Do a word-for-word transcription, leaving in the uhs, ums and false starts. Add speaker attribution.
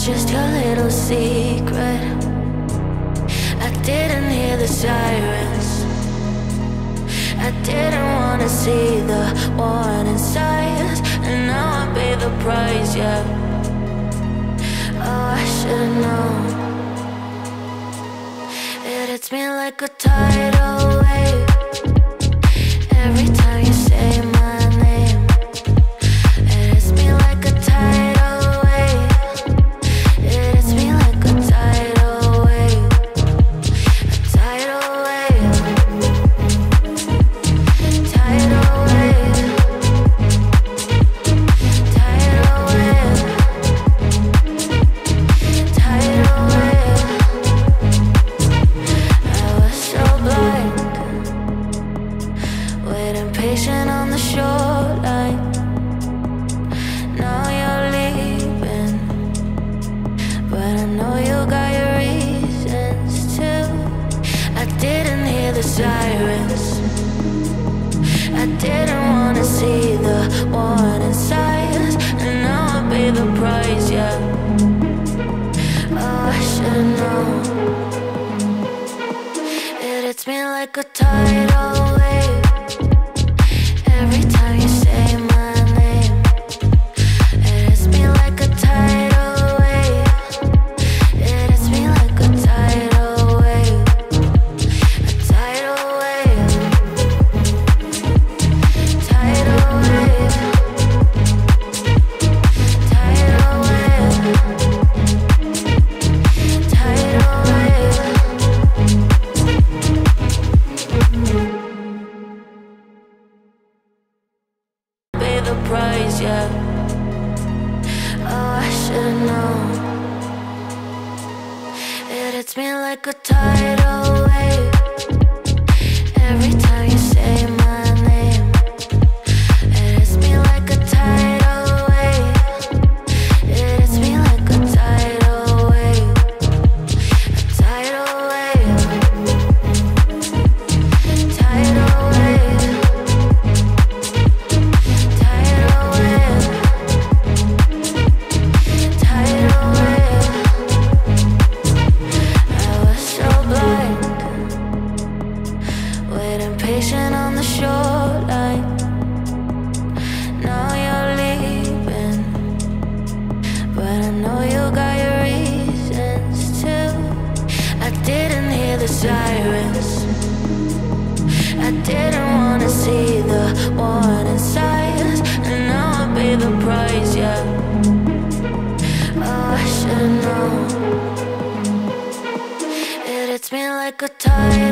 Speaker 1: just your little secret. I didn't hear the sirens. I didn't wanna see the warning signs, and now I pay the price, yeah. Oh, I should've known. It hits me like a tidal wave every time you say my name. It hits me like a tidal wave. It hits me like a tidal wave. A tidal wave. Tidal wave. Tidal wave. Tidal wave. I was so blind, waiting patient on the shoreline. Now you're leaving, but I know you got your reasons too. I didn't hear the sirens. I didn't wanna see the warning signs, and now I pay the price, yeah. Oh, I should've known. It hits me like a tidal wave every time you say my name. It hits me like a tidal wave. It hits me like a tidal wave. A tidal wave. Tidal wave. Tidal wave. Tidal wave. Pay the price, yeah. Oh, I should've known. It hits me like a tidal wave every time you say my name. It hits me like a tidal wave. It hits me like a tidal wave. A tidal wave. Tidal wave. Tidal wave. Tidal wave. I was so blind, waiting patient on the shoreline. Now you're leaving, but I know you got your reasons too. I didn't hear the sirens. I didn't wanna see the warning signs, and now I pay the price, yeah. Oh, I should've known. It hits me like a tidal